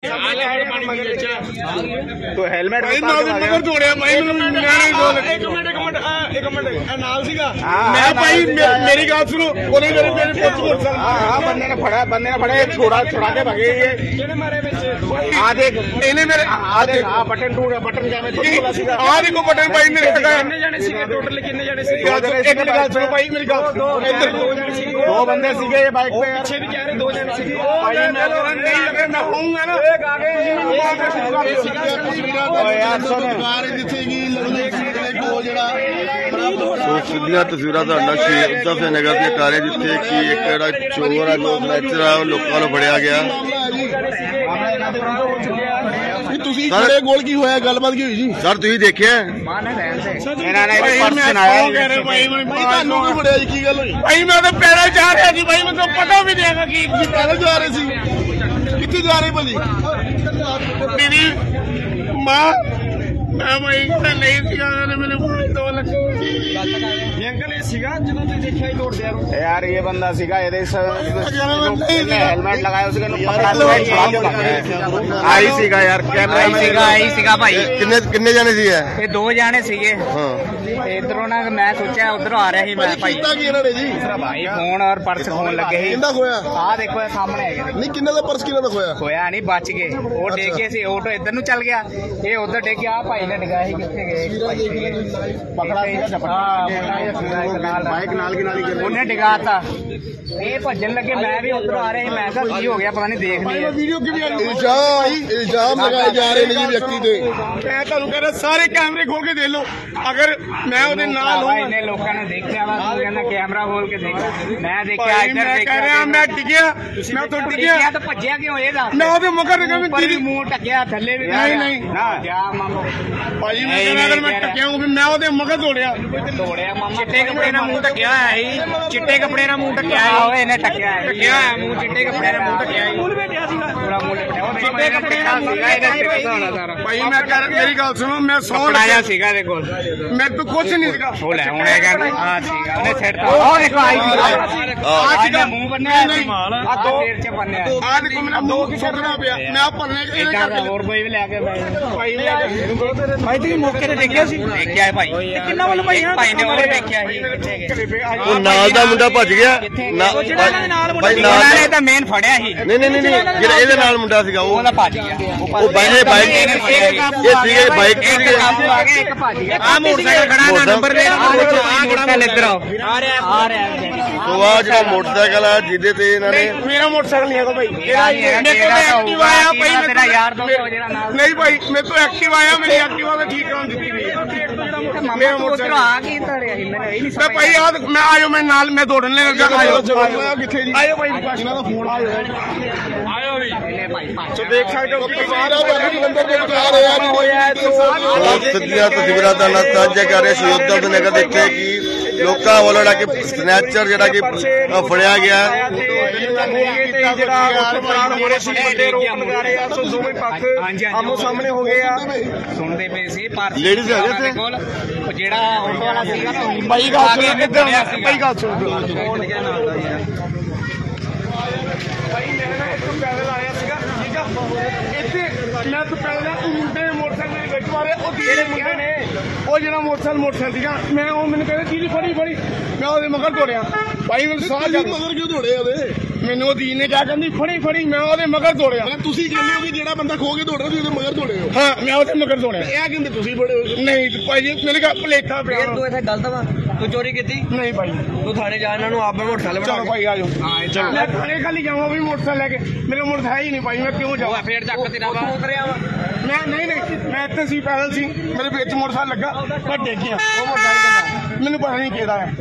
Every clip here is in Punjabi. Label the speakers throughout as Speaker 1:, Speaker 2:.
Speaker 1: तो हेलमेट
Speaker 2: मगर जोड़िया भाई एक मिनट मैं भाई मेरी गल सुनो
Speaker 1: बंदे ने फड़ा छोड़ा के भगे ये बटन टूट बटन
Speaker 2: देखो बटन भाई मेरे टोटल कितने जाने भाई मेरी गल
Speaker 1: दो बंदे सीगे बाइक पे
Speaker 2: पीछे भी कह रहे दो जाने मैं होऊंगा ना
Speaker 3: सीधियां तस्वीरां शहीद उधम सिंह नगर दी कार जिथे कि एक चोर है जो स्नैचर है लोगों को फड़िया गया।
Speaker 2: गोल की होया गलबात की हुई जी
Speaker 3: सर तुम देखिया
Speaker 2: भाई मैं तो पैरा जा रहा जी भाई मैं तो पता भी नहीं है कि पैरा जा रहे सी कितने जा रहे भली मेरी मां मैं भाई नहीं सीगा मैंने 2 लाख अंकल जो देखा ही तोड़ दिया
Speaker 1: यार ये बंदा सीगा हेलमेट लगाया उसके आई सीगा यार कैमरा
Speaker 4: आई सीगा भाई
Speaker 3: किन्ने जाने सी है
Speaker 4: 2 जाने सीगे इधरों ना मैं सोचा उधरों आ रहा ही मैं भाई भाई फोन और पर्स फोन लगे ही देखो सामने
Speaker 2: नहीं किन्ने दा पर्स किन्ने दा
Speaker 4: खोया नहीं बच गए वो डेग गए सी ऑटो इधर नु चल गया ये उधर डेग गया भाई ने डिगाया ही किथे गए
Speaker 1: बाइक नाल की नाली
Speaker 4: उन्हें डिगाता ये भजन लगे मैं भी उधर आ रहा मैं की हो गया पता नहीं देख लिया
Speaker 2: वीडियो की इल्जाम लगाए जा रहे हैं जी व्यक्ति दे मैं ਤੁਹਾਨੂੰ कह रहा सारे कैमरे खोल के दे लो अगर मैं ਉਹਦੇ ਨਾਲ हूं
Speaker 4: इन्हें लोगों ने देखा वा तू कहना कैमरा खोल के देखा मैं देखा इधर
Speaker 2: मैं कह रहा मैं टिकिया मैं तो टिकिया
Speaker 4: तो भज्जिया क्यों ये दस
Speaker 2: मैं ਉਹਦੇ ਮਗਰ ਨਿਕਲ ਮੈਂ
Speaker 4: तेरी मुंह टकिया थल्ले भी
Speaker 2: नहीं
Speaker 4: ना जा मामो
Speaker 2: ਭਾਈ ਮੈਂ ਕਹਿੰਦਾ ਅਗਰ ਮੈਂ ਟਕਿਆ ਹੂੰ ਮੈਂ ਉਹਦੇ ਮਗਰ ਦੌੜਿਆ
Speaker 4: मामा चिट्टे कपड़े ना मुंह टकिया है ही चिट्टे कपड़े ना मुंह टकिया है ओए इन्हें टकिया है मुंह चिट्टे कपड़े ना मुंह टकिया है पूरा मुंह टकिया चिट्टे कपड़े ना सीगा इन्हें टकिया होना सारा
Speaker 2: ਭਾਈ ਮੈਂ ਕਹ ਰਿਹਾ ਮੇਰੀ ਗੱਲ ਸੁਣੋ ਮੈਂ ਸੌ
Speaker 4: लाया सीगा देखो
Speaker 2: मैं तो कुछ नहीं सीगा
Speaker 4: वो ले उन्हें कहना हां सीगा उन्हें सेट ओ देखो आई आज का मुंह बनने है माल आ दो सिर से बनने है
Speaker 2: आज देखो मेरा मुंह की छटना पिया मैं पढ़ने के लिए
Speaker 4: और कोई भी लेके भाई
Speaker 2: भाई तू मौके ते देखिया सी
Speaker 4: देखिया है भाई किन्ना वाला भाई भाई ने और देखिया ही
Speaker 3: ਉਹ ਨਾਲ ਦਾ ਮੁੰਡਾ ਭੱਜ ਗਿਆ
Speaker 4: भाई नाल ने ਤਾਂ ਮੇਨ ਫੜਿਆ ਸੀ
Speaker 3: ਨਹੀਂ ਜਿਹੜਾ ਇਹਦੇ ਨਾਲ ਮੁੰਡਾ ਸੀਗਾ
Speaker 4: ਉਹਦਾ ਭੱਜ ਗਿਆ
Speaker 3: ਉਹ ਬਾਈਕ ਇਹ ਸੀਗੇ ਬਾਈਕ
Speaker 4: ਇੱਕ ਕਾਬੂ ਆ ਗਿਆ ਇੱਕ ਭੱਜ ਗਿਆ ਆ ਮੋਟਰਸਾਈਕਲ ਖੜਾ ਨਾ ਨੰਬਰ ਦੇ ਮੋਟਰਸਾਈਕਲ ਇੱਧਰ ਆਓ ਆ ਰਿਹਾ
Speaker 3: तो आ जो मोटरसाइकिल है जिदे ते इन्होंने
Speaker 2: मेरा मोटरसाइकिल नहीं है भाई एक्टिव आया भाई
Speaker 4: तेरा यार दोस्त हो जेड़ा नाल
Speaker 2: नहीं भाई मैं तो एक्टिव आया मेरी एक्टिवा में ठीक कर दी थी
Speaker 4: मेरा मोटरसाइकिल आ गई तड़े मैंने यही नहीं
Speaker 2: मैं भाई यार मैं आयो मैं नाल मैं दौड़ने लगा आयो किथे जी आयो भाई इन्हां दा फोन आयो भाई तो देख सकते हो कि सारा बंदर के विचार होया
Speaker 3: सीधियां तस्वीरां दा साझा कर रहे शहीद उधम सिंह नगर देखते कि लोकां ਵੱਲੋਂ ਜਿਹੜਾ ਕਿ ਸਨੈਚਰ ਜਿਹੜਾ ਕਿ ਫੜਿਆ ਗਿਆ
Speaker 2: ਆਮੋ ਸਾਹਮਣੇ ਹੋ ਗਏ ਆ
Speaker 4: ਸੁਣਦੇ ਪਏ ਸੀ ਪਰ
Speaker 3: ਲੇਡੀਜ਼ ਹੈਗੇ ਤੇ
Speaker 4: ਜਿਹੜਾ ਆਟੋ ਵਾਲਾ ਸੀਗਾ ਨਾ
Speaker 2: ਬਾਈ ਗੱਲ ਸੁਣ ਭਾਈ ਮੈਂ ਇੱਥੋਂ ਪੈਦਲ ਆਇਆ ਸੀਗਾ ਠੀਕ ਆ ਇੱਥੇ ਮੈਂ ਤੋਂ ਪੈਦਲ ਮੁੰਡੇ ਮੋਟਰਸਾਈਕਲ ਦੇ ਵਿੱਚ ਮਾਰੇ ਉਹ ਜਿਹੜੇ ਮੁੰਡੇ ਨੇ ਉਹ ਜਿਹੜਾ ਮੋਟਰਸਾਈਕਲ ਸੀਗਾ ਮੈਂ ਉਹ ਮੈਨੂੰ ਕਹਿੰਦਾ ਚੀਜ਼ ਫੜੀ ਮੈਂ ਉਹਦੇ ਮਗਰ ਦੌੜਿਆ ਭਾਈ ਮੈਨੂੰ ਸਾਹ ਮਗਰ ਕਿਉਂ ਦੌੜੇ ਉਹਦੇ ਮੈਨੂੰ ਉਹ ਦੀਨ ਨੇ ਕਿਹਾ ਕਹਿੰਦੀ ਫੜੀ ਮੈਂ ਉਹਦੇ ਮਗਰ ਦੌੜਿਆ ਤੁਸੀਂ ਕਹਿੰਦੇ ਹੋ ਕਿ ਜਿਹੜਾ ਬੰਦਾ ਖੋ ਕੇ ਦੌੜਦਾ ਤੁਸੀਂ ਉਹਦੇ ਮਗਰ ਦੌੜੇ ਹੋ ਹਾਂ ਮੈਂ ਉਹਦੇ ਮਗਰ ਦੌੜਿਆ ਇਹ ਕਹਿੰਦੇ ਤੁਸੀਂ ਫੜੇ ਹੋ ਨਹੀਂ ਭਾਈ ਮੇਰੇ ਕੋਲ ਪਲੇਟਾ ਪਿਆ
Speaker 4: ਤੂੰ ਇੱਥੇ ਗਲਤ ਵਾ ਤੂੰ ਚੋਰੀ ਕੀਤੀ
Speaker 2: ਨਹੀਂ ਭਾਈ
Speaker 4: ਤੂੰ ਥਾਣੇ ਜਾ ਇਹਨਾਂ ਨੂੰ ਆਪ ਮੈਂ ਮੋਟਰਸਾਈਕਲ ਬਣਾ
Speaker 2: ਚਲੋ ਭਾਈ ਆਜੋ ਹਾਂ ਮੈਂ ਥਾਣੇ ਖਾਲੀ ਜਾਵਾਂ ਵੀ ਮੋਟਰਸਾਈਕਲ ਲੈ ਕੇ ਮੇਰੇ ਮੋਟਰਸਾਈਕਲ ਹੈ ਹੀ ਨਹੀਂ ਭਾਈ ਮੈਂ ਕਿਉਂ ਜਾਵਾਂ
Speaker 4: ਫੇਰ ਚੱਕ ਤੇਰਾ ਵਾ ਉਤਰਿਆ ਵਾ
Speaker 2: ਮੈਂ ਨਹੀਂ ਮੈਂ ਇੱਥੇ ਸੀ ਪੈਦਲ ਸੀ ਮੇਰੇ ਵਿੱਚ ਮੋਟਰਸਾਈਕਲ ਲੱਗਾ ਪਰ ਡਿੱਗ ਗਿਆ ਉਹ ਮੋਟਰਸਾਈਕਲ ਮੈਨੂੰ ਪਤਾ ਨਹੀਂ ਕਿਹਦਾ ਹੈ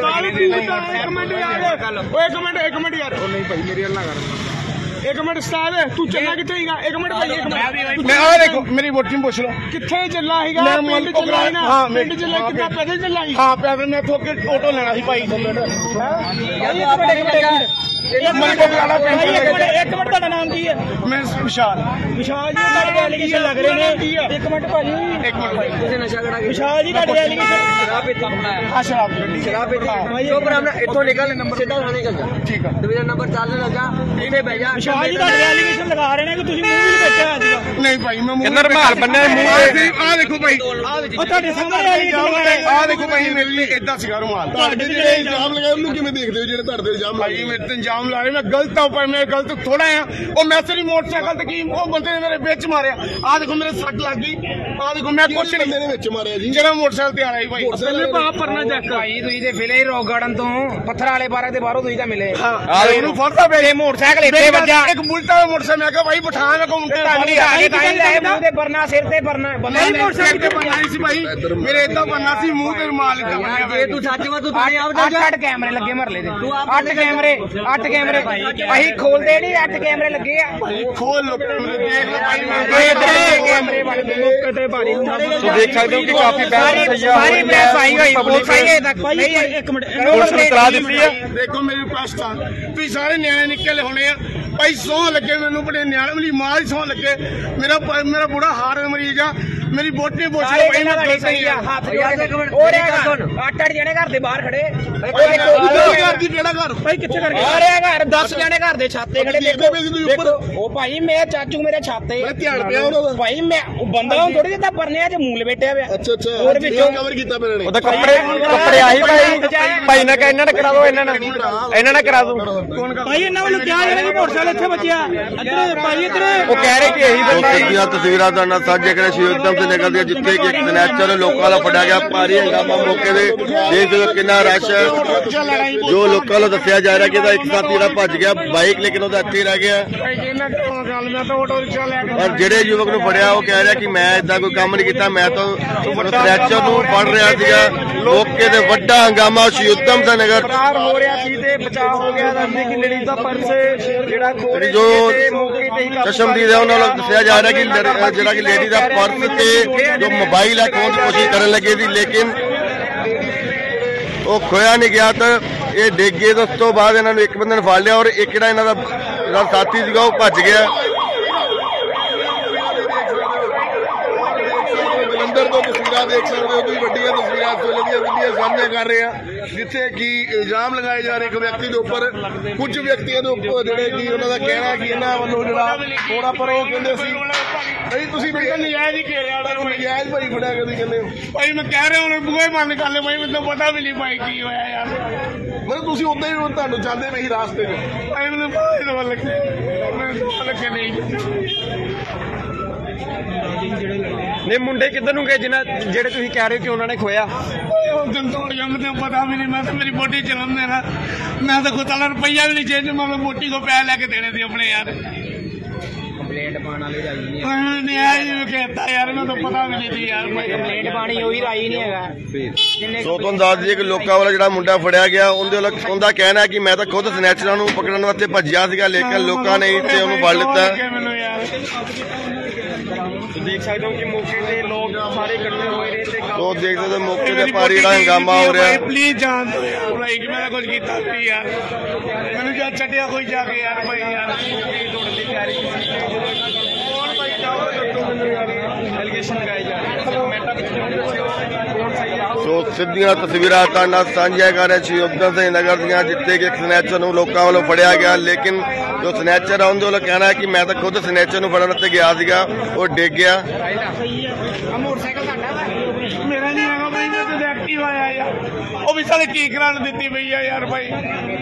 Speaker 2: ਇੱਕ ਮਿੰਟ ਯਾਰ ਨਹੀਂ ਭਾਈ ਮੇਰੇ ਨਾਲ ਕਰ एक मिनट स्टार है तू चलना किथे हीगा एक मिनट भाई एक मिनट मैं आ देखो मेरी वोटिंग पूछ लो किथे चलना हीगा पिंड चलना है ना हां पिंड चलना कितना पैदल चलना ही हां पैदल मैं थोके ऑटो लेना सी भाई ਮਲਕੋ ਬਲਾਲਾ ਪੈਂਚਰ
Speaker 4: ਇੱਕ ਮਿੰਟ ਤੁਹਾਡਾ ਨਾਮ ਕੀ ਹੈ?
Speaker 2: ਮੈਂ ਵਿਸ਼ਾਲ
Speaker 4: ਵਿਸ਼ਾਲ ਜੀ ਤੁਹਾਡੇ ਐਲੀਗੇਸ਼ਨ ਲੱਗ ਰਹੇ ਨੇ। ਇੱਕ ਮਿੰਟ ਭਾਜੀ,
Speaker 2: ਇੱਕ ਮਿੰਟ ਭਾਈ
Speaker 5: ਤੁਸੀਂ ਨਸ਼ਾ ਕਰਾ ਕੇ
Speaker 4: ਵਿਸ਼ਾਲ ਜੀ ਤੁਹਾਡੇ ਐਲੀਗੇਸ਼ਨ
Speaker 5: ਸ਼ਰਾਬ ਪੀਤੀ
Speaker 2: ਆ ਸ਼ਰਾਬ ਗੱਡੀ
Speaker 5: ਸ਼ਰਾਬ ਪੀਤੀ ਉਹ ਪਰ ਆਪਣਾ ਇੱਥੋਂ ਨਿਕਲ ਸਿੱਧਾ ਥਾਣੇ ਚੱਲ ਜਾ
Speaker 2: ਠੀਕ ਆ
Speaker 5: ਡਿਵੀਜ਼ਨ ਨੰਬਰ 4 ਲੱਗ ਜਾ ਇੱਥੇ ਬਹਿ ਜਾ
Speaker 4: ਵਿਸ਼ਾਲ ਜੀ ਤੁਹਾਡੇ ਐਲੀਗੇਸ਼ਨ ਲਗਾ ਰਹੇ ਨੇ ਕਿ ਤੁਸੀਂ ਮੂੰਹ ਵੀ ਨਹੀਂ ਵੇਚਿਆ ਅੱਜ ਦਾ।
Speaker 2: ਨਹੀਂ ਭਾਈ ਮੈਂ
Speaker 3: ਕਿੰਨਾ ਰੁਮਾਲ ਬੰਨਿਆ ਮੂੰਹ ਤੇ?
Speaker 2: ਆ ਦੇਖੋ ਭਾਈ
Speaker 4: ਉਹ ਤੁਹਾਡੇ ਸਾਹਮਣੇ ਐਲੀਗੇਸ਼ਨ ਲਗਾ ਰਹੇ
Speaker 2: ਆ ਦੇਖੋ ਭਾਈ ਮੇਰੇ ਲਈ ਏਦਾਂ ਸੀਗਾ ਰੁਮਾਲ
Speaker 3: ਤੁਹਾਡੇ ਜਿਹੜੇ ਇਲਜ਼ਾਮ ਲਗਾਏ ਉਹਨੂੰ ਕਿਵੇਂ ਦੇਖਦੇ ਹੋ ਜਿਹੜੇ ਤੁਹਾਡੇ ਇਲਜ਼ਾਮ
Speaker 2: ਭਾਈ ਮੇਰੇ ਤੇ ਇੰਜਾਮ ਲਾ ਰਹੇ ਮੈਂ ਗਲਤ ਆ ਭਾਈ ਮੈਂ ਗਲਤ ਥੋੜਾ ਆ ਉਹ ਮੈਂ ਸਿਰ ਮੋਟਰਸਾਈਕਲ ਤੇ ਕੀ ਉਹ ਬੰਦੇ ਨੇ ਮੇਰੇ ਵਿੱਚ ਮਾਰਿਆ ਆ ਦੇਖੋ ਮੇਰੇ ਸੱਟ ਲੱਗ ਗਈ ਆ ਦੇਖੋ ਮੈਂ ਕੁਛ ਨਹੀਂ
Speaker 3: ਦੇ ਵਿੱਚ ਮਾਰਿਆ ਜੀ?
Speaker 2: ਜਿਹੜਾ ਮੋਟਰਸਾਈਕਲ ਤੇ ਆ ਰਿਹਾ ਭਾਈ
Speaker 3: ਪਹਿਲੇ
Speaker 2: ਭਾਅ ਪਰਨਾ ਚੈੱਕ
Speaker 4: ਭਾਈ ਤੁਸੀਂ ਤੇ ਫਿਲੇ ਰੌਕ ਗਾਰਡਨ ਤੋਂ ਪੱਥਰ ਵਾਲੇ ਬਾਰਾਂ ਦੇ ਬਾਹਰੋਂ ਤੁਸੀਂ ਤਾਂ ਮਿਲੇ।
Speaker 2: ਹਾਂ ਉਹਨੂੰ ਫੜਦਾ
Speaker 4: ਇਹ ਮੋਟਰਸਾਈਕਲ ਇੱਥੇ ਵੱਜਾ।
Speaker 2: ਇੱਕ ਬੁਲਟ ਵਾਲਾ ਮੋਟਰਸਾਈਕਲ ਮੈਂ ਕਿਹਾ ਭਾਈ ਬਿਠਾ ਮੈਂ ਕਹੂੰ
Speaker 4: ਮੂੰਹ ਤੇ ਪਰਨਾ ਸਿਰ ਤੇ ਪਰਨਾ
Speaker 2: ਨਹੀਂ ਮੋਟਰਸਾਈਕਲ ਤੇ ਬੰਨਾ ਨਹੀਂ ਸੀ ਭਾਈ ਮੇਰੇ ਏਦਾਂ ਬੰਨਾ ਸੀ ਮੂੰਹ ਤੇ ਰੁਮਾਲ ਏਦਾਂ ਬੰਨਿਆ
Speaker 5: ਜੇ ਤੂੰ ਸੱਚ ਵਾ ਤੂੰ ਥਾਣੇ ਆਪ ਜਾ
Speaker 4: 8 ਕੈਮਰੇ ਲੱਗੇ ਮਰਲੇ ਦੇ 8 ਕੈਮਰੇ ਅਸੀਂ ਖੋਲਦੇ ਨਹੀਂ 8 ਕੈਮਰੇ ਲੱਗੇ ਆ।
Speaker 2: ਖੋਲ ਲੋ ਕੈਮਰੇ ਦੇਖ ਲੋ ਭਾਈ
Speaker 4: ਇਹ ਕੈਮਰੇ ਬਣ ਗਏ ਮੌਕੇ ਤੇ ਭਾਰੀ ਹੁੰਦਾ।
Speaker 3: ਸੋ ਦੇਖ ਸਕਦੇ ਹੋ ਕਿ ਕਾਫੀ
Speaker 4: ਸਾਰੀ ਪ੍ਰੈਸ ਆਈ ਹੋਈ ਪੁਲਿਸ ਆਈ ਹੈ ਤੱਕ ਨਹੀਂ ਇੱਕ ਮਿੰਟ
Speaker 3: ਪੁਲਿਸ ਨੂੰ ਇਤਲਾਹ ਦਿੱਤੀ ਹੈ।
Speaker 2: ਦੇਖੋ ਮੇਰੀ ਪ੍ਰਸਤਾਨ ਤੁਸੀਂ ਸਾਰੇ ਨਿਆਣੇ ਨਿਕਲੇ ਹੋਣੇ ਆ ਭਾਈ ਸੌਂ ਲੱਗੇ ਮੈਨੂੰ ਬੜੇ ਨਿਆਣੇ ਮੇਰੀ ਮਾਂ ਦੀ ਸੌਂ ਲੱਗੇ ਮੇਰਾ ਬੁੜਾ ਹਾਰ ਮਰੀਜ਼ ਆ ਮੇਰੀ ਬੋਟੀ ਬੋਚੀ ਭਾਈ ਮੈਂ ਗਲਤ ਨਹੀਂ ਆ
Speaker 4: ਹੱਥ ਉਹ ਰਿਹਾ 8 ਜਣੇ ਘਰ ਦੇ ਬਾਹਰ ਖੜੇ
Speaker 2: ਘਰ ਦੀ ਕਿਹੜਾ ਘਰ
Speaker 4: ਭਾਈ ਕਿੱਥੇ ਕਰਕੇ ਆ ਰਿਹਾ ਘਰ 10 ਜਣੇ ਘਰ ਦੇ ਛਾਤੇ ਖੜੇ ਦੇਖੋ ਉਹ ਭਾਈ ਮੈਂ ਚਾਚੂ ਮੇਰੇ ਛਾਤੇ
Speaker 3: ਧਿਆਨ ਪਿਆ ਉਹਨਾਂ ਦਾ?
Speaker 4: ਭਾਈ ਮੈਂ ਬੰਦਾ ਥੋੜੀ ਜਿਹਾ ਪਰਨਿਆਂ 'ਚ ਮੂੰਹ ਲਪੇਟਿਆ ਪਿਆ।
Speaker 3: ਅੱਛਾ
Speaker 4: ਹੋਰ ਵਿੱਚੋਂ
Speaker 3: ਕਵਰ ਕੀਤਾ ਮੇਰੇ ਨੇ
Speaker 6: ਉਹਦਾ ਕੱਪੜੇ ਆਹੀ ਭਾਈ ਨੇ ਕਹਾ ਇਹਨਾਂ ਨੇ ਕਰਾ ਦੋ ਇਹਨਾਂ ਨੇ ਕਰਾ ਦੋ।
Speaker 4: ਭਾਈ ਇਹਨਾਂ ਵੱਲੋਂ ਕਿਹਾ ਜਿਹੜਾ ਕਿ ਮੋਟਰਸਾਈਕਲ ਇੱਥੇ ਵੱਜਿਆ ਇੱਧਰ ਭਾਈ ਇੱਧਰ
Speaker 6: ਉਹ ਕਹਿ ਰਹੇ ਕਿ ਇਹੀ ਬੰਦਾ
Speaker 3: ਤਸਵੀਰਾਂ ਤੁਹਾਡੇ ਨਾਲ ਸਾਂਝੇ ਕਰੇ ਸ਼੍ਰੀ ਉਦਮ ਤੇ ਨਿਕਲਦੀਆਂ ਜਿੱਥੇ ਕਿ ਸਨੈਚਰ ਲੋਕਾਂ ਦਾ ਫੜਿਆ ਗਿਆ ਭਾਰੀ ਹੰਗਾਮਾ ਮੌਕੇ ਦੇ ਦੇਖ ਸਕਦੇ ਕਿੰਨਾ ਰਸ਼ ਹੈ। ਜੋ ਲੋਕਾਂ ਨੂੰ ਦੱਸਿਆ ਜਾ ਰਿਹਾ ਕਿ ਇਹਦਾ ਇੱਕ ਸਾਥੀ ਜਿਹੜਾ ਭੱਜ ਗਿਆ ਬਾਈਕ ਲੇਕਿਨ ਉਹਦਾ ਇੱਥੇ ਰਹਿ ਗਿਆ। ਪਰ ਜਿਹੜੇ ਯੁਵਕ ਨੂੰ ਫੜਿਆ ਉਹ ਕਹਿ ਰਿਹਾ ਕਿ ਮੈਂ ਇਦਾਂ ਕੋਈ ਕੰਮ ਨਹੀਂ ਕੀਤਾ ਮੈਂ ਤਾਂ ਸਨੈਚਰ ਨੂੰ ਫੜ ਰਿਹਾ ਸੀਗਾ। ਮੌਕੇ ਤੇ ਵੱਡਾ ਹੰਗਾਮਾ ਸ਼੍ਰੀ ਉਦਮ ਸਿੰਘ ਨਗਰ
Speaker 6: ਹੋ ਰਿਹਾ ਸੀ ਤੇ ਬਚਾਅ ਹੋ ਗਿਆ ਰੰਦੀ ਕਿ ਲੜੀ ਦਾ ਪਰਸ ਜਿਹੜਾ
Speaker 3: ਜੋ ਚਸ਼ਮਦੀਦ ਹੈ ਉਹਨਾਂ ਨੂੰ ਦੱਸਿਆ ਜਾ ਰਿਹਾ ਕਿ ਜਿਹੜਾ ਕਿ ਲੇਡੀ ਦਾ ਪਰਸ ਤੇ ਜੋ ਮੋਬਾਈਲ ਹੈ ਖੋਹਣ ਦੀ ਕੋਸ਼ਿਸ਼ ਕਰਨ ਲੱਗੇ ਸੀ ਲੇਕਿਨ ਉਹ ਖੋਇਆ ਨਹੀਂ ਗਿਆ ਤਾਂ ਇਹ ਡਿੱਗ ਗਏ। ਉਸ ਤੋਂ ਬਾਅਦ ਇਹਨਾਂ ਨੂੰ ਇੱਕ ਬੰਦੇ ਨੇ ਫੜ ਲਿਆ ਔਰ ਇੱਕ ਜਿਹੜਾ ਇਹਨਾਂ ਦਾ ਸਾਥੀ ਸੀਗਾ ਉਹ ਭੱਜ ਗਿਆ। ਜਲੰਧਰ ਤੋਂ ਤਸਵੀਰਾਂ ਦੇਖ ਸਕਦੇ ਹੋ ਤੁਸੀਂ ਵੱਡੀਆਂ ਤਸਵੀਰਾਂ ਵੀਡੀਓ ਸਾਹਮਣੇ ਕਰ ਰਹੇ ਆ ਜਿੱਥੇ ਕਿ ਇਲਜ਼ਾਮ ਲਗਾਏ ਜਾ ਰਹੇ ਇੱਕ ਵਿਅਕਤੀ ਦੇ ਉੱਪਰ ਕੁਝ ਵਿਅਕਤੀਆਂ ਦੇ ਉੱਪਰ ਜਿਹੜੇ ਕਿ ਉਹਨਾਂ ਦਾ ਕਹਿਣਾ ਕਿ ਇਹਨਾਂ ਵੱਲੋਂ ਜਿਹੜਾ ਥੋੜਾ ਪਰ ਉਹ ਕਹਿੰਦੇ ਸੀ ਨਹੀਂ ਤੁਸੀਂ
Speaker 2: ਨਜਾਇਜ਼ ਹੀ ਘੇਰਿਆ
Speaker 3: ਨਜਾਇਜ਼ ਭਾਈ ਫੜਿਆ ਕਦੀ ਕਹਿੰਦੇ
Speaker 2: ਭਾਈ ਮੈਂ ਕਹਿ ਰਿਹਾ ਹੁਣ ਬੂਹੇ ਬੰਦ ਕਰ ਲੈ ਭਾਈ ਮੈਨੂੰ ਪਤਾ ਵੀ ਨਹੀਂ ਭਾਈ ਕੀ ਹੋਇਆ ਯਾਰ
Speaker 3: ਮਤਲਬ ਤੁਸੀਂ ਉਦਾਂ ਹੀ ਤੁਹਾਨੂੰ ਚਾਹੁੰਦੇ ਨਹੀਂ ਰਾਸਤੇ 'ਚ
Speaker 2: ਭਾਈ ਮੈਨੂੰ ਬਾਹਰ ਦਵਾ ਲੱਗੇ ਮੈਂ ਦਵਾ ਲੱਗੇ ਨਹੀਂ
Speaker 6: ਨੇ ਮੁੰਡੇ ਕਿੱਧਰ ਨੂੰ ਗਏ ਜਿਹੜੇ ਤੁਸੀਂ ਕਹਿ ਰਹੇ ਹੋ ਕਿ ਉਹਨਾਂ ਨੇ ਖੋਇਆ?
Speaker 2: ਉਹ ਦਿਨ ਤੋੜ ਗਿਆ ਮੈਨੂੰ ਪਤਾ ਵੀ ਨਹੀਂ ਮੈਂ ਤਾਂ ਮੇਰੀ ਬੋਟੀ ਚਲਾਉਂਦੇ ਨਾ ਮੈਂ ਤਾਂ ਖੁਦ ਰੁਪਈਆ ਵੀ ਨਹੀਂ ਚੇਂਜ ਮੈਂ ਬੋਟੀ ਕੋ ਪੈਸੇ ਲੈ ਕੇ ਦੇਣੇ ਸੀ ਆਪਣੇ ਯਾਰ
Speaker 4: ਕੰਪਲੇਂਟ ਪਾਣ ਵਾਲੇ ਰਾਈ ਨਹੀਂ
Speaker 2: ਨਹੀਂ ਆਈ ਕਹਿੰਦਾ ਯਾਰ ਮੈਨੂੰ ਤਾਂ ਪਤਾ ਵੀ ਨਹੀਂ ਸੀ ਯਾਰ
Speaker 4: ਕੰਪਲੇਂਟ ਪਾਣੀ ਉਹੀ ਰਾਈ ਨਹੀਂ ਹੈਗਾ।
Speaker 3: ਸੋ ਤੁਹਾਨੂੰ ਦੱਸ ਦਈਏ ਕਿ ਲੋਕਾਂ ਵਾਲਾ ਜਿਹੜਾ ਮੁੰਡਾ ਫੜਿਆ ਗਿਆ ਉਹਦਾ ਕਹਿਣਾ ਹੈ ਕਿ ਮੈਂ ਤਾਂ ਖੁਦ ਸਨੈਚਰਾਂ ਨੂੰ ਪਕੜਨ ਵਾਸਤੇ ਭੱਜਿਆ ਸੀਗਾ ਲੇਕਿਨ ਲੋਕਾਂ ਨੇ ਇੱਥੇ ਉਹਨੂੰ ਫੜ ਲਿੱਤਾ।
Speaker 2: ਮੈਨੂੰ ਯਾਰ
Speaker 6: ਦੇਖ ਸਕਦੇ ਹੋ ਕਿ ਮੌਕੇ ਤੇ ਲੋਕ ਸਾਰੇ ਇਕੱਠੇ ਹੋਏ ਨੇ ਤੇ
Speaker 3: ਸੋ ਦੇਖ ਸਕਦੇ ਹੋ ਮੌਕੇ ਤੇ ਭਾਰੀ ਜਿਹੜਾ ਹੰਗਾਮਾ ਹੋ ਰਿਹਾ।
Speaker 2: ਪਲੀਜ਼ ਜਾਣ ਦਿਓ ਯਾਰ ਭਾਈ ਕਿ ਮੈਂ ਕੁਝ ਕੀਤਾ ਨਹੀਂ ਯਾਰ ਮੈਨੂੰ ਜਾਂ ਛੱਡਿਆ ਕੋਈ ਜਾ ਕੇ ਯਾਰ ਭਾਈ ਯਾਰ ਤੋੜਨ ਦੀ ਤਿਆਰੀ ਕੌਣ ਭਾਈ ਜਾਓ
Speaker 6: ਐਲੀਗੇਸ਼ਨ ਲਗਾਏ ਜਾ ਰਹੇ
Speaker 3: ਸੋ ਸਿੱਧੀਆਂ ਤਸਵੀਰਾਂ ਤੁਹਾਡੇ ਨਾਲ ਸਾਂਝੀਆਂ ਕਰ ਰਹੇ ਸ਼੍ਰੀ ਉਦਮ ਸਿੰਘ ਨਗਰ ਦੀਆਂ ਜਿੱਥੇ ਕਿ ਇੱਕ ਸਨੈਚਰ ਨੂੰ ਲੋਕਾਂ ਵੱਲੋਂ ਫੜਿਆ ਗਿਆ ਲੇਕਿਨ ਜੋ ਸਨੈਚਰ ਆ ਉਹਦੇ ਵੱਲੋਂ ਕਹਿਣਾ ਹੈ ਕਿ ਮੈਂ ਤਾਂ ਖੁਦ ਸਨੈਚਰ ਨੂੰ ਫੜਨ ਉੱਤੇ ਗਿਆ ਸੀਗਾ ਉਹ ਡਿੱਗ ਗਿਆ।
Speaker 4: ਮੋਟਰਸਾਈਕਲ ਸਾਡਾ
Speaker 2: ਮੇਰਾ ਨਹੀਂ ਹੈਗਾ ਭਾਈ ਮੈਂ ਤਾਂ ਐਕਟਿਵ ਆਇਆ ਯਾਰ ਉਹ ਵੀ ਸਾਲੇ ਕੀ ਕਰਾਉਣ ਦਿੱਤੀ ਪਈ ਆ ਯਾਰ ਭਾਈ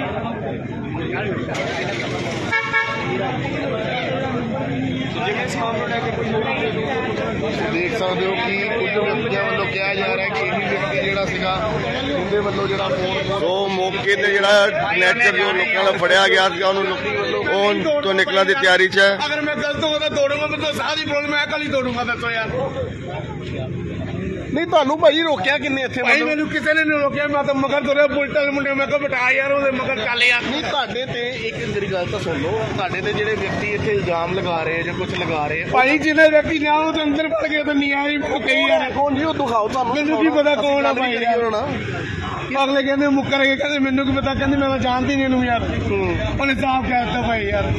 Speaker 3: ਦੇਖ ਸਕਦੇ ਹੋ ਕਿ ਕੁਝ ਵਿਅਕਤੀਆਂ ਵੱਲੋਂ ਕਿਹਾ ਜਾ ਰਿਹਾ ਕਿ ਇਹ ਵਿਅਕਤੀ ਜਿਹੜਾ ਸੀਗਾ ਉਹਦੇ ਵੱਲੋਂ ਜਿਹੜਾ ਫੋਨ ਸੋ ਮੌਕੇ ਤੇ ਜਿਹੜਾ ਸਨੈਚਰ ਜੋ ਲੋਕਾਂ ਨਾਲ ਫੜਿਆ ਗਿਆ ਸੀਗਾ ਉਹਨੂੰ ਉਹ ਤੋਂ ਨਿਕਲਣ ਦੀ ਤਿਆਰੀ 'ਚ ਹੈ।
Speaker 2: अगर मैं गलत हूँ तो दौड़ूंगा मैं तो सारी प्रॉब्लम मैं कल ही दौड़ूंगा तो यार
Speaker 3: ਨਹੀਂ ਤੁਹਾਨੂੰ ਭਾਈ ਰੋਕਿਆ ਕਿੰਨੇ ਇੱਥੇ
Speaker 2: ਭਾਈ ਮੈਨੂੰ ਕਿਸੇ ਨੇ ਨਹੀਂ ਰੋਕਿਆ, ਮੈਂ ਤਾਂ ਮਗਰ ਤੁਰਿਆ ਬੁਲਟ ਵਾਲੇ ਮੁੰਡੇ, ਮੈਂ ਕਿਹਾ ਬਟਾ ਯਾਰ ਉਹਦੇ ਮਗਰ ਚੱਲ ਯਾਰ।
Speaker 3: ਨਹੀਂ ਤੁਹਾਡੇ ਤੇ ਇੱਕ ਮੇਰੀ ਗੱਲ ਤਾਂ ਸੁਣ ਲਓ, ਤੁਹਾਡੇ ਤੇ ਜਿਹੜੇ ਵਿਅਕਤੀ ਇੱਥੇ ਇਲਜ਼ਾਮ ਲਗਾ ਰਹੇ ਜਾਂ ਕੁਝ ਲਗਾ ਰਹੇ
Speaker 2: ਭਾਈ ਜਿਹਨੇ ਵਿਅਕਤੀ ਨੇ ਉਹਦੇ ਅੰਦਰ ਵੜ ਗਏ ਤਾਂ ਨਹੀਂ ਆਈ ਉਹ ਕਹੀ ਯਾਰ
Speaker 3: ਕੌਣ ਜੀ ਉਹ ਦਿਖਾਓ ਤੁਹਾਨੂੰ,
Speaker 2: ਮੈਨੂੰ ਕੀ ਪਤਾ ਕੌਣ ਆ ਭਾਈ ਯਾਰ। ਅਗਲੇ ਕਹਿੰਦੇ ਮੁੱਕਰ ਗਏ, ਕਹਿੰਦੇ ਮੈਨੂੰ ਕੀ ਪਤਾ, ਕਹਿੰਦੇ ਮੈਂ ਤਾਂ ਜਾਣਦੀ ਨਹੀਂ ਇਹਨੂੰ ਯਾਰ। ਉਹਨੇ ਸਾਫ਼ ਕਹਿ ਦਿੱਤਾ ਭਾਈ ਯਾਰ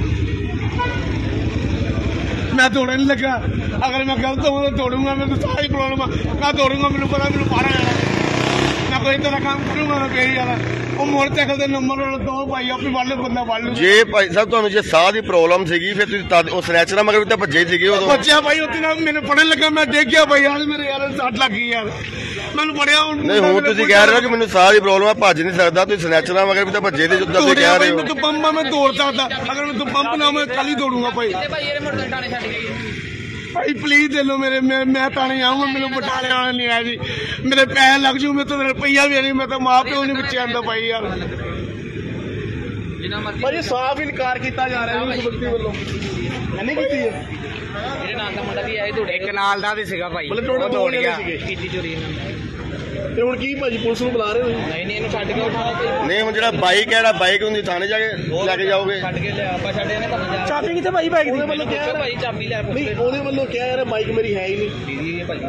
Speaker 2: ਮੈਂ ਦੌੜਨ ਨਹੀਂ ਲੱਗਾ, ਅਗਰ ਮੈਂ ਗਲਤ ਹੋਵਾਂ ਤਾਂ ਦੌੜੂੰਗਾ, ਮੈਨੂੰ ਸਾਰੀ ਪ੍ਰੋਬਲਮ ਆ, ਮੈਂ ਦੌੜੂੰਗਾ, ਮੈਨੂੰ ਪਤਾ ਮੈਨੂੰ ਪਾਰਾ ਜਾਣਾ, ਮੈਂ ਕੋਈ ਤਰ੍ਹਾਂ ਕੰਮ ਕਰੂੰਗਾ ਮੈਂ ਫੇਰ ਯਾਰ। ਉਹ ਮੋਟਰਸਾਈਕਲ ਦੇ ਨੰਬਰ ਦੋ ਭਾਈ ਆਪਣੀ ਵੱਲ ਬੰਦਾ ਵੱਲ ਨੂੰ
Speaker 3: ਜੇ ਭਾਈ ਸਾਹਿਬ ਤੁਹਾਨੂੰ ਜੇ ਸਾਹ ਦੀ ਪ੍ਰੋਬਲਮ ਸੀਗੀ ਫਿਰ ਤੁਸੀਂ ਉਹ ਸਨੈਚਰਾਂ ਮਗਰ ਵੀ ਤਾਂ ਭੱਜੇ ਸੀਗੇ ਉਦੋਂ।
Speaker 2: ਬੱਚਿਆ ਭਾਈ ਉੱਥੇ ਨਾ ਮੈਨੂੰ ਪੜਨ ਲੱਗਾ, ਮੈਂ ਡਿੱਗ ਗਿਆ ਭਾਈ ਯਾਰ, ਮੇਰੇ ਯਾਰ ਸੱਟ ਲੱਗ ਗਈ ਯਾਰ, ਮੈਨੂੰ ਪੜਿਆ।
Speaker 3: ਨਹੀਂ ਹੁਣ ਤੁਸੀਂ ਕਹਿ ਰਹੇ ਹੋ ਕਿ ਮੈਨੂੰ ਸਾਹ ਦੀ ਪ੍ਰੋਬਲਮ ਆ, ਭੱਜ ਨਹੀਂ ਸਕਦਾ, ਤੁਸੀਂ ਸਨੈਚਰਾਂ ਮਗਰ ਵੀ ਤਾਂ ਭੱਜੇ ਤੇ ਜਿੱਦਾਂ ਤੁਸੀਂ ਕਹਿ ਰਹੇ ਹੋ।
Speaker 2: ਮੈਂ ਪੰਪ ਮੈਂ ਦੌੜ ਸਕਦਾ, ਅਗਰ ਮੈਂ ਪੰਪ ਨਾ ਮੈਂ ਕੱਲ ਹੀ ਦੌੜੂੰਗਾ ਭਾਈ। ਭਾਈ ਪਲੀਜ਼ ਦੇ ਲੋ ਮੇਰੇ, ਮੈਂ ਤਾਣੇ ਆਉਂਗਾ, ਮੈਨੂੰ ਬਟਾਲੇ ਆਉਣਾ ਨਹੀਂ ਆਇਆ ਜੀ, ਮੇਰੇ ਪੈਸੇ ਲੱਗ ਜੂ, ਮੇਰੇ ਤੋਂ ਰੁਪਈਆ ਵੀ ਨਹੀਂ, ਮੈਂ ਤਾਂ ਮਾਂ ਪਿਓ ਨਹੀਂ ਬੱਚੇ ਆਂਦਾ ਭਾਈ ਯਾਰ।
Speaker 3: ਭਾਜੀ ਸਾਫ਼ ਇਨਕਾਰ ਕੀਤਾ ਜਾ ਰਿਹਾ ਉਸ ਵਿਅਕਤੀ ਵੱਲੋਂ, ਨਹੀਂ ਕੀਤੀ ਹੈ।
Speaker 4: ਮੇਰੇ ਨਾਲ ਦਾ ਮੁੰਡਾ ਵੀ ਆਏ ਤੁਹਾਡੇ ਇੱਕ ਨਾਲ ਦਾ ਵੀ ਸੀਗਾ ਭਾਈ,
Speaker 3: ਮਤਲਬ
Speaker 4: ਦੌੜ ਗਿਆ,
Speaker 3: ਕੀਤੀ ਚੋਰੀ ਤੇ ਹੁਣ ਕੀ ਭਾਜੀ ਪੁਲਿਸ ਨੂੰ ਬੁਲਾ ਰਹੇ ਹੋ?
Speaker 4: ਨਹੀਂ ਇਹਨੂੰ ਛੱਡ ਕੇ ਉਠਾਓ ਭਾਈ।
Speaker 3: ਨਹੀਂ ਹੁਣ ਜਿਹੜਾ ਬਾਈਕ ਹੈ, ਬਾਈਕ ਹੁੰਦੀ ਥਾਣੇ ਜਾ ਕੇ ਲੈ ਕੇ ਜਾਓਗੇ?
Speaker 4: ਛੱਡ ਕੇ ਲਿਆ ਆਪਾਂ, ਛੱਡਿਆ ਨੇ ਤੁਹਾਨੂੰ
Speaker 2: ਚਾਬੀ ਕਿੱਥੇ ਭਾਈ ਬਾਈਕ ਦੀ?
Speaker 3: ਵੱਲੋਂ ਕਿਹਾ
Speaker 4: ਭਾਈ ਚਾਬੀ ਲੈ
Speaker 3: ਨਹੀਂ, ਉਹਦੇ ਵੱਲੋਂ ਕਿਹਾ ਯਾਰ ਬਾਈਕ ਮੇਰੀ ਹੈ ਹੀ ਨਹੀਂ।
Speaker 4: ਦੀਦੀ ਭਾਈ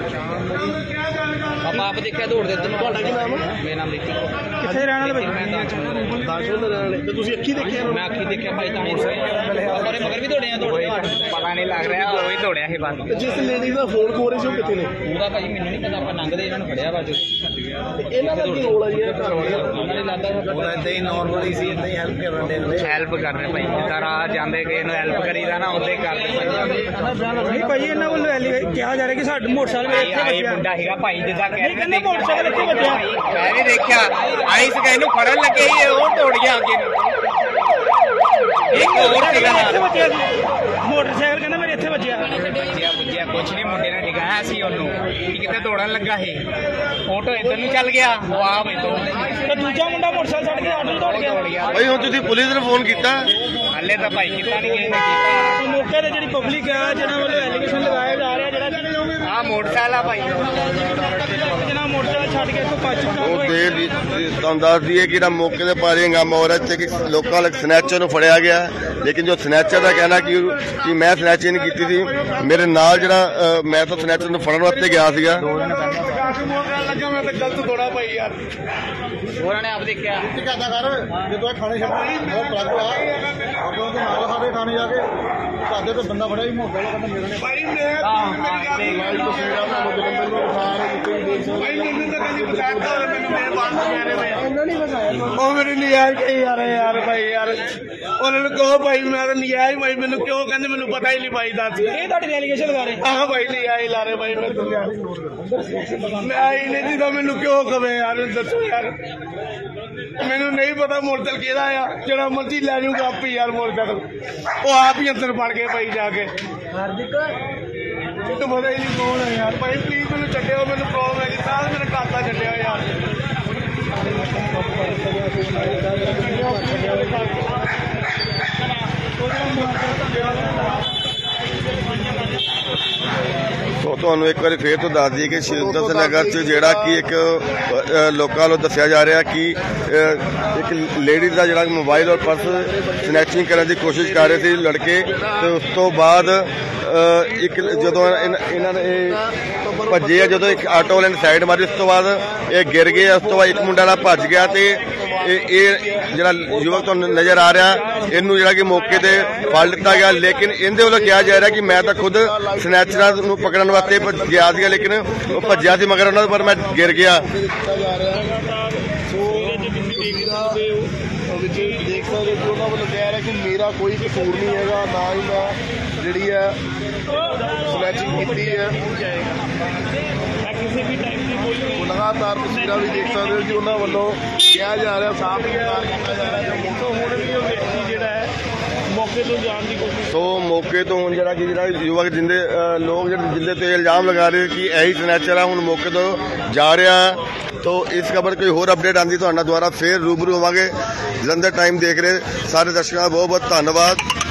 Speaker 4: ਆਪਾਂ ਆਪ ਦੇਖਿਆ ਦੌੜਦੇ ਇੱਧਰ ਨੂੰ।
Speaker 3: ਤੁਹਾਡਾ ਕੀ ਨਾਮ ਹੈ?
Speaker 4: ਮੇਰਾ ਨਾਮ ਰੀਤੀ।
Speaker 2: ਕਿੱਥੇ ਰਹਿਣ ਵਾਲੇ ਭਾਈ?
Speaker 4: ਮੈਂ ਦਾਸ਼ਮਨ
Speaker 3: ਦਾਸ਼ਮਨ ਦੇ ਰਹਿਣ ਵਾਲੇ। ਤੇ ਤੁਸੀਂ ਅੱਖੀ ਦੇਖਿਆ?
Speaker 4: ਮੈਂ ਅੱਖੀ ਦੇਖਿਆ ਭਾਈ ਤਾਂ ਉਹਦੇ ਮਗਰ ਵੀ ਦੌੜੇ ਆ, ਪਤਾ ਨਹੀਂ ਲੱਗ ਰਿਹਾ ਉਹ ਹੀ ਦੌੜਿਆ ਸੀ ਬਸ।
Speaker 3: ਤੇ ਜਿਸ ਲੇਡੀ ਦਾ ਫੋਨ ਖੋ ਰਹੇ ਸੀ ਉਹ ਕਿੱਥੇ ਨੇ?
Speaker 4: ਉਹਦਾ ਭਾਈ ਮੈਨੂੰ ਨਹੀਂ ਪਤਾ, ਆਪਾਂ ਲੰਘਦੇ ਇਹਨਾਂ ਨੂੰ ਫੜਿਆ ਬਾਜੂ।
Speaker 3: ਇਹਨਾਂ ਦਾ ਕੀ ਰੋਲ ਹੈ ਜੀ ਇਹ ਘਰ ਵਾਲਿਆਂ ਦਾ?
Speaker 4: ਉਹਨਾਂ ਨੇ ਲੱਗਦਾ ਉਹਦਾ ਇਦਾਂ ਹੀ ਨਾਰਮਲੀ ਸੀ, ਇਦਾਂ ਹੀ ਹੈਲਪ ਕਰਨ ਦੇ, ਹੈਲਪ ਕਰਨੇ ਭਾਈ ਜਿੱਦਾਂ ਰਾਹ ਜਾਂਦੇ ਕਿ ਇਹਨੂੰ ਹੈਲਪ ਕਰੀਦਾ ਨਾ ਉਦਾਂ ਹੀ ਕਰਦੇ।
Speaker 2: ਨਹੀਂ ਭਾਈ ਇਹਨਾਂ ਵੱਲੋਂ ਕਿਹਾ ਜਾ ਰਿਹਾ ਕਿ ਸਾਡੇ ਮੋਟਰਸਾਈਕਲ ਮੇਰੇ ਇੱਥੇ
Speaker 4: ਆਈ ਮੁੰਡਾ ਹੈਗਾ ਭਾਈ ਜਿੱਦਾਂ
Speaker 2: ਕਹਿੰਦੇ ਮੋਟਰਸਾਈਕਲ ਇੱਥੇ ਵੱਜਿਆ।
Speaker 4: ਮੈਂ ਵੀ ਦੇਖਿਆ ਆਈ ਸੀ ਇਹਨੂੰ ਫੜਨ ਲੱਗੇ ਸੀ, ਉਹ ਦੌੜ ਗਿਆ ਅੱਗੇ ਨੂੰ। ਇੱਕ ਹੋਰ ਸੀਗਾ ਨਾਲ
Speaker 2: ਮੋਟਰਸਾਈਕਲ ਕਹਿੰਦਾ ਮੇਰੇ ਇੱਥੇ ਵੱਜਿਆ।
Speaker 4: ਵੱਜਿਆ ਕੁਛ ਨਹੀਂ, ਮੁੰਡੇ ਨੇ ਡਿਗਾਇਆ ਸੀ ਉਹਨੂੰ, ਕਿਤੇ ਦੌੜਨ ਲੱਗਾ ਸੀ, ਆਟੋ ਇੱਧਰ ਨੂੰ ਚੱਲ ਗਿਆ, ਉਹ ਆਪ ਇੱਧਰ।
Speaker 2: ਤੇ ਦੂਜਾ ਮੁੰਡਾ ਮੋਟਰਸਾਈਕਲ ਛੱਡ ਕੇ ਆਟੋ ਨੂੰ ਦੌੜ ਗਿਆ।
Speaker 3: ਭਾਈ ਹੁਣ ਤੁਸੀਂ ਪੁਲਿਸ ਨੂੰ ਫੋਨ ਕੀਤਾ?
Speaker 4: ਹੱਲੇ ਤਾਂ ਭਾਈ ਕੀਤਾ ਨਹੀਂ, ਕਿਸੇ ਨੇ ਕੀਤਾ।
Speaker 2: ਮੌਕੇ ਤੇ ਜਿਹੜੀ ਪਬਲਿਕ ਆ ਜਿਹਨਾਂ ਵੱਲੋਂ ਐਲੀਗੇਸ਼ਨ ਲਗਾਇਆ ਜਾ ਰਿਹਾ, ਜਿਹੜਾ
Speaker 4: ਆਹ ਮੋਟਰਸਾਈਕਲ ਆ ਭਾਈ,
Speaker 2: ਜਿਹਨਾਂ ਮੋਟਰਸਾਈਕਲ ਛੱਡ ਕੇ ਇੱਥੋਂ ਭੱਜ ਚੁੱਕਾ
Speaker 3: ਉਹ ਦੇ ਤੁਹਾਨੂੰ ਦੱਸ ਦਈਏ ਕਿ ਜਿਹੜਾ ਮੌਕੇ ਦੇ ਪਾਰੇ ਹੰਗਾਮਾ ਹੋ ਰਿਹਾ ਕਿ ਲੋਕਾਂ ਵਾਲੇ ਸਨੈਚਰ ਨੂੰ ਫੜਿਆ ਗਿਆ, ਲੇਕਿਨ ਜੋ ਸਨੈਚਰ ਦਾ ਕਹਿਣਾ ਕਿ ਮੈਂ ਸਨੈਚਿੰਗ ਨਹੀਂ ਕੀਤੀ ਸੀ, ਮੇਰੇ ਨਾਲ ਜਿਹੜਾ ਮੈਂ ਤਾਂ ਸਨੈਚਰ ਨੂੰ ਫੜਨ ਵਾਸਤੇ ਗਿਆ ਸੀਗਾ।
Speaker 2: ਲੱਗਾ ਮੈਂ ਤਾਂ ਗਲਤ ਦੌੜਾ ਭਾਈ ਯਾਰ।
Speaker 4: ਉਹਨਾਂ ਨੇ ਆਪ ਦੇਖਿਆ।
Speaker 3: ਕਿਹਦਾ ਕਰ ਜਦੋਂ ਥਾਣੇ ਛੱਡੀ ਉਹ ਪਲੱਗ ਆ ਆਟੋ ਦੇ ਨਾਲ ਸਾਡੇ ਥਾਣੇ ਜਾ ਕੇ ਸਾਡੇ ਤੇ ਬੰਦਾ ਫੜਿਆ ਹੀ ਮੋਟਰ ਵਾਲਾ ਕਹਿੰਦਾ ਮੇਰੇ ਨੇ
Speaker 2: ਭਾਈ ਮੈਂ
Speaker 3: ਤਸਵੀਰਾਂ ਤੁਹਾਨੂੰ ਜਲੰਧਰ ਨੂੰ ਦਿਖਾ ਰਹੇ ਜਿੱਥੇ ਵੀ ਦੇਖ ਸਕਦੇ
Speaker 2: ਭਾਈ ਮੈਨੂੰ ਤਾਂ ਕਦੀ ਬਚਾਤਾ ਮੈਨੂੰ ਮੇਰੇ ਬਾਤ ਕਹਿ ਰਹੇ ਭਾਈ ਉਹ ਮੇਰੇ ਨਜਾਇਜ਼ ਕਹੀ ਜਾ ਰਹੇ ਯਾਰ ਭਾਈ ਯਾਰ। ਉਹਨਾਂ ਨੂੰ ਕਹੋ ਭਾਈ ਮੈਂ ਤਾਂ ਨਜਾਇਜ਼ ਭਾਈ, ਮੈਨੂੰ ਕਿਉਂ ਕਹਿੰਦੇ ਮੈਨੂੰ ਪਤਾ ਹੀ ਨਹੀਂ ਭਾਈ ਦੱਸ। ਇਹ ਤੁਹਾਡੀ ਐਲੀਗੇਸ਼ਨ ਲਗਾ ਰਹੇ? ਹਾਂ ਭਾਈ ਨਜਾਇਜ਼ ਲਾ ਰਹੇ ਭਾਈ, ਮੈਂ ਆਈ ਨਹੀਂ ਜਿੱਦਾਂ ਮੈਨੂੰ ਕਿਉਂ ਕਵੇ ਯਾਰ, ਦੱਸੋ ਯਾਰ। ਮੈਨੂੰ ਨਹੀਂ ਪਤਾ ਮੋਟਰਸਾਈਕਲ ਕਿਹਦਾ ਆ, ਜਿਹੜਾ ਮਰਜ਼ੀ ਲੈ ਜਾਊਗਾ ਆਪ ਹੀ ਯਾਰ ਮੋਟਰਸਾਈਕਲ, ਉਹ ਆਪ ਹੀ ਅੰਦਰ ਵੜ ਗਏ ਭਾਈ ਜਾ ਕੇ। ਤੂੰ ਪਤਾ ਹੀ ਨਹੀਂ ਕੌਣ ਹੈ ਯਾਰ। ਭਾਈ ਪਲੀਜ਼ ਮੈਨੂੰ ਛੱਡਿਓ, ਮੈਨੂੰ ਪ੍ਰੋਬਲਮ ਹੈ ਜੀ, ਸਾਰਾ ਮੇਰਾ ਕਾਤਾ ਛੱਡਿਓ ਯਾਰ।
Speaker 3: ਸੋ ਤੁਹਾਨੂੰ ਇੱਕ ਵਾਰੀ ਫੇਰ ਤੋਂ ਦੱਸ ਦਈਏ ਕਿ ਸ਼ਿਵਦਤ ਨਗਰ 'ਚ ਜਿਹੜਾ ਕਿ ਇੱਕ ਲੋਕਾਂ ਵੱਲੋਂ ਦੱਸਿਆ ਜਾ ਰਿਹਾ ਕਿ ਇੱਕ ਲੇਡੀ ਦਾ ਜਿਹੜਾ ਮੋਬਾਈਲ ਔਰ ਪਰਸ ਸਨੈਚਿੰਗ ਕਰਨ ਦੀ ਕੋਸ਼ਿਸ਼ ਕਰ ਰਹੇ ਸੀ ਲੜਕੇ, ਤੇ ਉਸ ਤੋਂ ਬਾਅਦ ਇੱਕ ਜਦੋਂ ਇਹਨਾਂ ਨੇ ਭੱਜੇ ਆ, ਜਦੋਂ ਇੱਕ ਆਟੋ ਵਾਲੇ ਨੇ ਸਾਈਡ ਮਾਰੀ, ਉਸ ਤੋਂ ਬਾਅਦ ਇਹ ਗਿਰ ਗਏ। ਉਸ ਤੋਂ ਬਾਅਦ ਇੱਕ ਮੁੰਡਾ ਨਾਲ ਭੱਜ ਗਿਆ ਤੇ ਇਹ ਜਿਹੜਾ ਯੁਵਕ ਤੁਹਾਨੂੰ ਨਜ਼ਰ ਆ ਰਿਹਾ, ਇਹਨੂੰ ਜਿਹੜਾ ਕਿ ਮੌਕੇ ਤੇ ਫੜ ਲਿੱਤਾ ਗਿਆ। ਲੇਕਿਨ ਇਹਦੇ ਵੱਲੋਂ ਕਿਹਾ ਜਾ ਰਿਹਾ ਕਿ ਮੈਂ ਤਾਂ ਖੁਦ ਸਨੈਚਰਾਂ ਨੂੰ ਪਕੜਨ ਵਾਸਤੇ ਗਿਆ ਸੀਗਾ, ਲੇਕਿਨ ਉਹ ਭੱਜਿਆ ਸੀ ਮਗਰ ਉਹਨਾਂ ਪਰ ਮੈਂ ਗਿਰ ਗਿਆ। ਦੇਖ ਸਕਦੇ ਕਿ ਉਹਨਾਂ ਵੱਲੋਂ ਕਹਿ ਰਿਹਾ ਕਿ ਮੇਰਾ ਕੋਈ ਕਸੂਰ ਨਹੀਂ ਹੈਗਾ, ਨਾ ਹੀ ਮੈਂ ਜਿਹੜੀ ਹੈ ਸਨੈਚਿੰਗ ਕੀਤੀ ਹੈ। ਲਗਾਤਾਰ ਤਸਵੀਰਾਂ ਵੀ ਦੇਖ ਸਕਦੇ ਹੋ ਕਿ ਉਹਨਾਂ ਵੱਲੋਂ ਕਿਹਾ ਜਾ ਰਿਹਾ, ਸਾਫ਼ ਇਨਕਾਰ ਕੀਤਾ ਜਾ ਰਿਹਾ।
Speaker 2: ਹੁਣ ਵੀ ਉਹ ਵਿਅਕਤੀ ਜਿਹੜਾ ਹੈ ਮੌਕੇ ਤੋਂ ਜਾਣ ਦੀ ਕੋਸ਼ਿਸ਼।
Speaker 3: ਸੋ ਮੌਕੇ ਤੋਂ ਹੁਣ ਜਿਹੜਾ ਕਿ ਜਿਹੜਾ ਯੁਵਕ ਜਿੰਦੇ ਲੋਕ ਜਿੰਦੇ ਤੇ ਇਲਜ਼ਾਮ ਲਗਾ ਰਹੇ ਕਿ ਇਹੀ ਸਨੈਚਰ ਆ, ਹੁਣ ਮੌਕੇ ਤੋਂ ਜਾ ਰਿਹਾ। तो इस खबर कोई होर अपडेट आती तो दुबारा फिर रूबरू होवांगे। जलंधर टाइम देख रहे सारे दर्शकों का बहुत बहुत धन्यवाद।